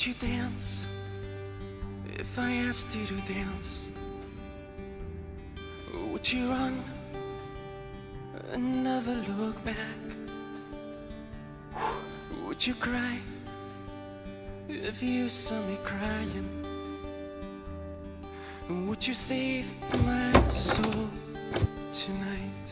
Would you dance if I asked you to dance? Would you run and never look back? Would you cry if you saw me crying? Would you save my soul tonight?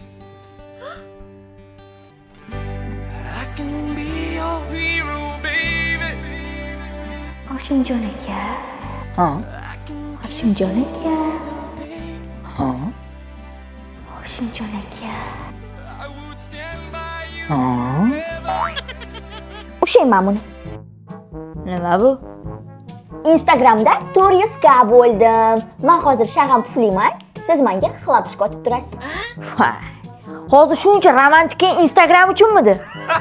I can be your hero, baby. Oshimjon aka. Ha? Oshimjon aka. Ha? Oshimjon aka. Ha? Ushlayman buni. Nima bu? Instagramda 400 Kaq bo'ldim. Men hozir shag'am pufliman. Siz menga xlapishka otib turasiz. Hozir shuncha romantika Instagram uchunmidi?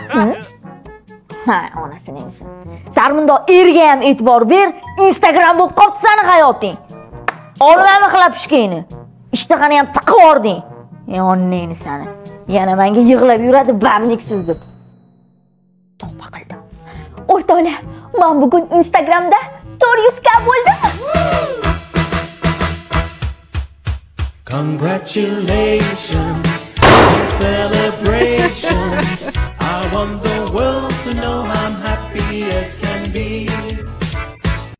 Ha, onasini emsin. Sarmundoq erga ham e'tibor ber. Instagram bo'lib qopti seni hayoting. Olmami xlapishkangni. Ishtahani ham tiqib yording. Onnangni seni. Yana menga yig'lab yuradi bamliksiz deb. Tavba qildim. O'rtoqlar, men bugun Instagramda 400 Kaq bo'ldim. Congratulations, celebrations. I want the world to know I'm happy as